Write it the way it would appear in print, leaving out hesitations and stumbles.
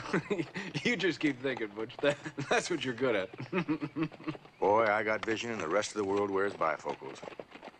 You just keep thinking, Butch. That's what you're good at. Boy, I got vision and the rest of the world wears bifocals.